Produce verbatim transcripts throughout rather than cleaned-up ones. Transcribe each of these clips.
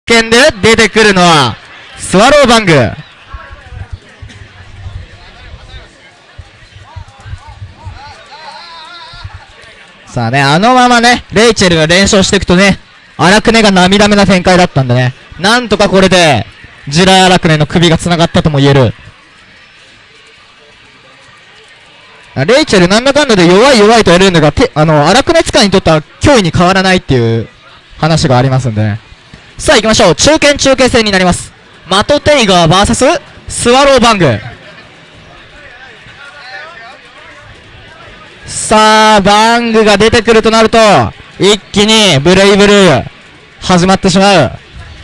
剣で出てくるのは、スワローバング。さあね、あのままね、レイチェルが連勝していくとね、荒くねが涙目な展開だったんでね、なんとかこれで、ジライ荒くねの首が繋がったとも言える。レイチェルなんだかんだで弱い弱いと言われるんだが、て、あの、荒くね使いにとっては脅威に変わらないっていう話がありますんでね。さあ行きましょう。中堅中堅戦になります。マトテイガー ブイエス スワローバング。さあ、バングが出てくるとなると、一気にブレイブルー、始まってしまう。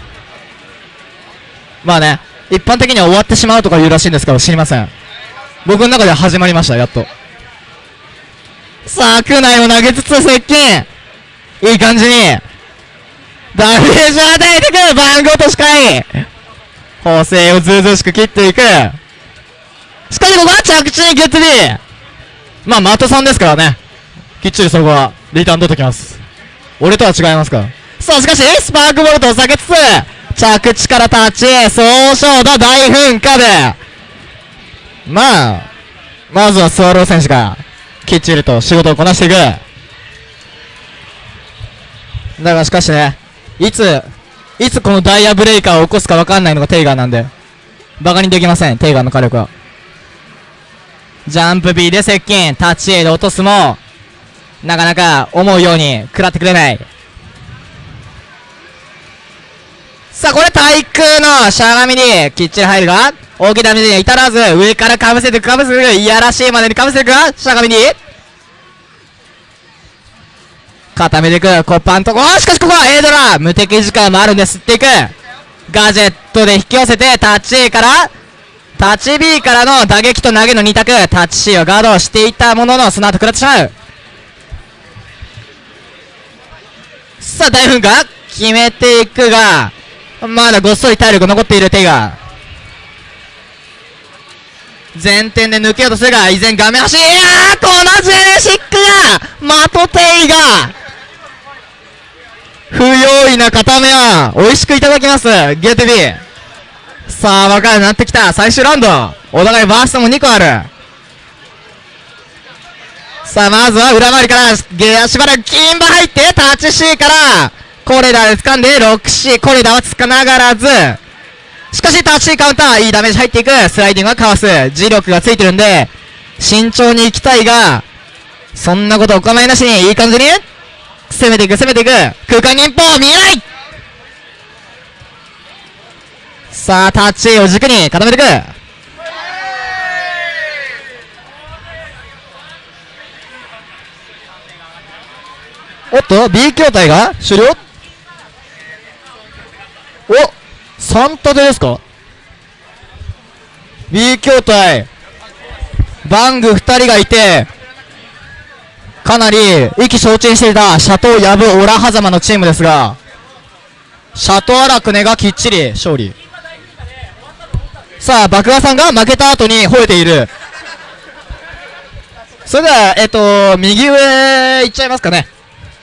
まあね、一般的には終わってしまうとか言うらしいんですけど、知りません。僕の中では始まりました、やっと。さあ、クナイを投げつつ接近。いい感じに、ダメージを与えてくるバング落としかい。縫製をずうずうしく切っていく。しかしここは着地にゲット D。まあ、マトさんですからね。きっちりそこは、リターン取ってきます。俺とは違いますから。さあ、しかし、スパークボルトを避けつつ、着地からタッチ、総称だ大噴火で、まあ、まずはスワロー選手が、きっちりと仕事をこなしていく。だがしかしね、いつ、いつこのダイヤブレイカーを起こすか分かんないのがテイガーなんで、バカにできません、テイガーの火力は。ジャンプ B で接近、タッチ A で落とすも、なかなか思うように食らってくれない。さあ、これ対空のしゃがみにきっちり入るが、大きいダメージには至らず、上からかぶせていく、かぶせていく、いやらしいまでにかぶせていくが、しゃがみに、固めていく、コッパンとこ、しかしここは A ドラ、無敵時間もあるんで吸っていく。ガジェットで引き寄せて、タッチ A から、タッチ B からの打撃と投げのに択、タッチ C はガードをしていたものの、その後食らってしまう。さあ、大噴火決めていくが、まだごっそり体力残っているテイガー。前転で抜けようとするが、依然画面端、いやーこのジェネシックがマトテイガー不用意な固めは、美味しくいただきます。ゲート B。さあ、分かるようになってきた。最終ラウンド。お互いバーストもにこある。さあ、まずは裏回りから、ゲアしばらく金馬入って、タッチ C から、コレダーで掴んで、ろく C、コレダーはつかながらず、しかしタッチ C カウンター、いいダメージ入っていく。スライディングはかわす。磁力がついてるんで、慎重に行きたいが、そんなことお構いなしに、いい感じに、攻めていく、攻めていく。空間忍法、見えない。さあ、タッチ A を軸に固めていく。おっと B 筐体が終了。おさん立てですか。 B 筐体バングふたりがいて、かなり意気消沈していたシャトーヤブオラハザマのチームですが、シャトーアラクネがきっちり勝利。さあ、爆破さんが負けた後に吠えている。それでは、えっと、右上行っちゃいますかね。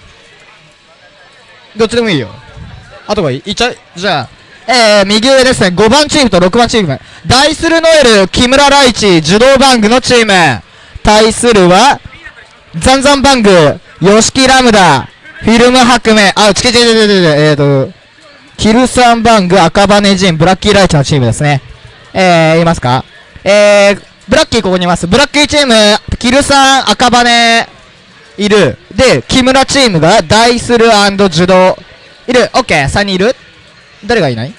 どっちでもいいよ。あとがいい。いっちゃい、じゃあ、えー、右上ですね。ごばんチームとろくばんチーム。ダイスルノエル、木村ライチ、受動バングのチーム。対するは、ザンザンバング、ヨシキラムダ、フィルム白目、あ、ちけちけちけちけ、えーと、キルサンバング、赤羽ジン、ブラッキーライチのチームですね。えー、言いますか。えー、ブラッキーここにいます。ブラッキーチーム、キルさん、赤羽、いる。で、木村チームが、ダイスル&受動。いる。オッケー、さんにんいる。誰がいない？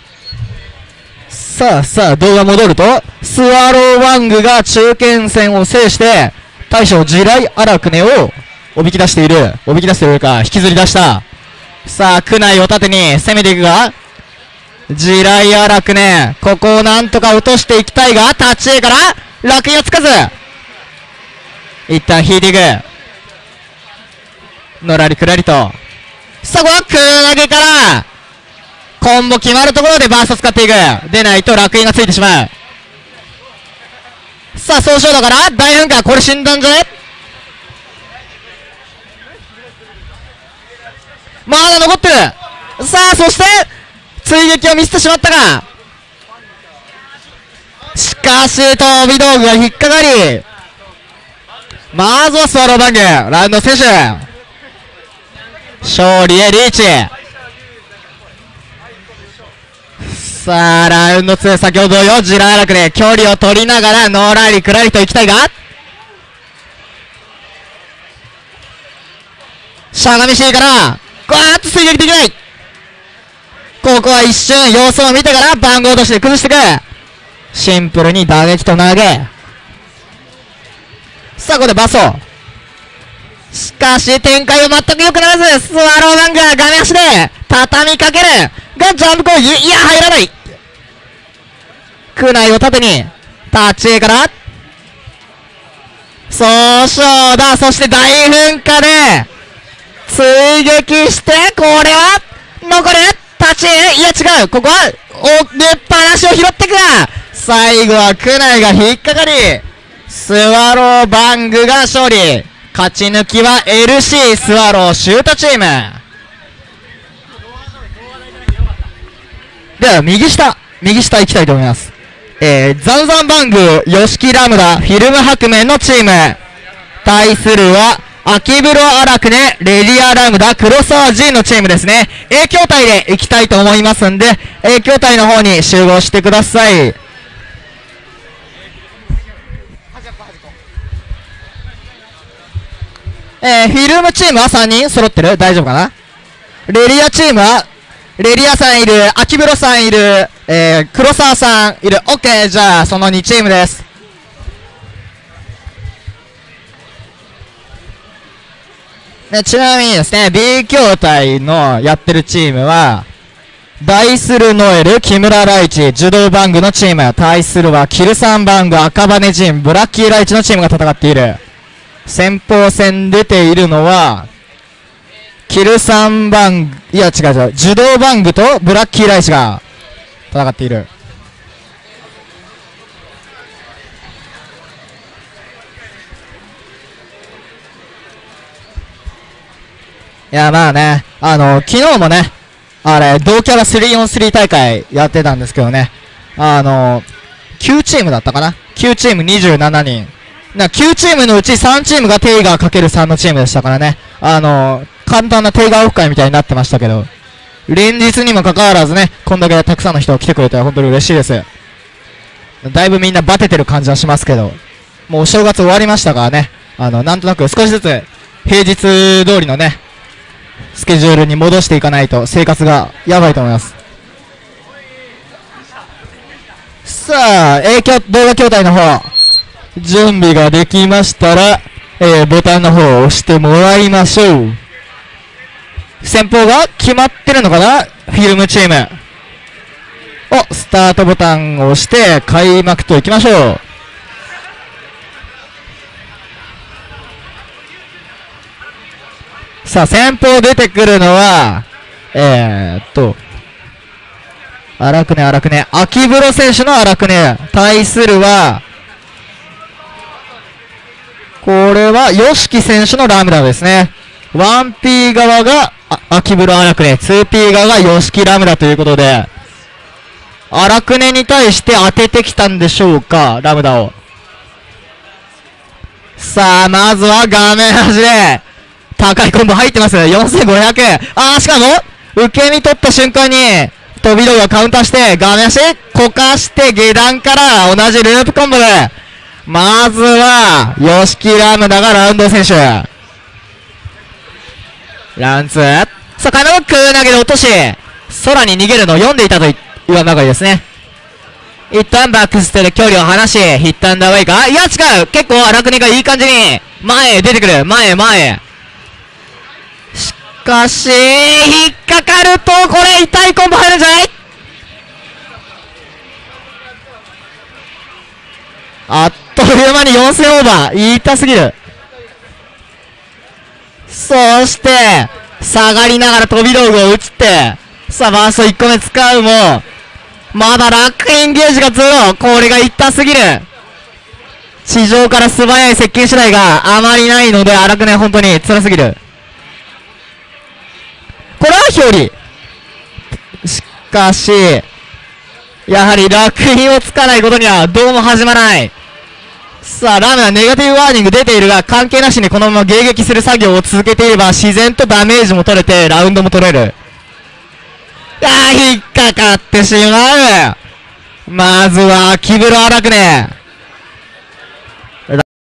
さあ、さあ、動画戻ると、スワローワングが中堅戦を制して、大将、地雷アラクネを、おびき出している。おびき出しているか、引きずり出した。さあ、区内を盾に攻めていくが、地雷アラクネ、ここをなんとか落としていきたいが、タッチ A から、楽印をつかず。一旦引いていく。のらりくらりと。さあ、この空投げから、コンボ決まるところでバースト使っていく。でないと楽印がついてしまう。さあ、総称だから、大噴火。これ死んだんじゃね？まだ残ってる。さあ、そして、 追撃を見せてしまったが、しかし飛び道具が引っかかり、まずはスワローバングラウンド選手勝利へリーチ。さあラウンドツー、先ほどよジラーラクで距離を取りながらノーラリクラリと行きたいが、しゃがみしいからぐわーっと追撃できない。ここは一瞬様子を見てから番号として崩していく。シンプルに打撃と投げ。さあここでバソ。しかし展開は全く良くならず、スワローバングが画面足で畳みかけるがジャンプ攻撃、いや入らない。区内を縦に立ち絵から総称だ。そして大噴火で追撃して、これは残る立ち絵、いや違う、ここはお出っ放しを拾っていくが、最後は区内が引っかかりスワローバングが勝利。勝ち抜きは エルシー スワローシュートチームでは右下右下行きたいと思います。えー、ザンザンバングヨシキラムダフィルム白面のチーム対するは秋風呂アラクネレディアラムダ黒沢 G のチームですね。 A 筐体で行きたいと思いますんで A 筐体の方に集合してください。えー、フィルムチームはさんにん揃ってる？大丈夫かな？レリアチームはレリアさんいる、秋風呂さんいる、えー、黒沢さんいる。 OK、 じゃあそのにチームです。ね、ちなみにですね B 筐体のやってるチームはダイスルノエル木村ライチ樹洞バングのチーム対するはキルサンバング赤羽ジンブラッキーライチのチームが戦っている。先鋒戦出ているのはキルサンバング、いや違う違う、樹洞バングとブラッキーライチが戦っている。いやまあね、あの昨日もねあれ同キャラ スリーオンスリー 大会やってたんですけどね、あのきゅうチームだったかな、きゅうチームにじゅうななにんな、きゅうチームのうちさんチームがテイガー ×さん のチームでしたからね、あの簡単なテイガーオフ会みたいになってましたけど、連日にもかかわらずねこんだけたくさんの人が来てくれたら本当に嬉しいです。だいぶみんなバテてる感じはしますけど、もうお正月終わりましたからね、あのなんとなく少しずつ平日通りのねスケジュールに戻していかないと生活がやばいと思います。さあ A 動画筐体の方準備ができましたら、えー、ボタンの方を押してもらいましょう。先方が決まってるのかな、フィルムチーム。お、スタートボタンを押して開幕といきましょう。さあ先方出てくるのはえー、っと荒くね荒くね秋風呂選手の荒くね対するはこれは ヨシキ 選手のラムダですね。 ワンピー 側が秋風呂荒くね、 ツーピー 側が ヨシキ ラムダということで荒くねに対して当ててきたんでしょうか、ラムダを。さあまずは画面端で高いコンボ入ってます。よんせんごひゃく。あーしかも受け身取った瞬間に飛び道具がカウンターして画面足こかして下段から同じループコンボでまずはヨシキラムダがラウンド選手ラウンツー。さあカイマロック投げで落とし空に逃げるのを読んでいたと言わんばかりですね。一旦バックステで距離を離しヒットアンダーウェイか、いや違う、結構荒くねがいい感じに前へ出てくる、前へ前へ。しかし引っかかるとこれ痛いコンボ入るんじゃない。あっという間によんせんオーバー、痛すぎる。そして下がりながら飛び道具を打つって、さあバーストいっこめ使うもまだラックインゲージがゼロ、これが痛すぎる。地上から素早い接近次第があまりないので荒くね本当に辛すぎる。これは表裏しかし、やはり楽印をつかないことにはどうも始まらない。さあ、ラムはネガティブワーニング出ているが、関係なしにこのまま迎撃する作業を続けていれば、自然とダメージも取れて、ラウンドも取れる。ああ、引っかかってしまう。まずは、キブロアラクネ。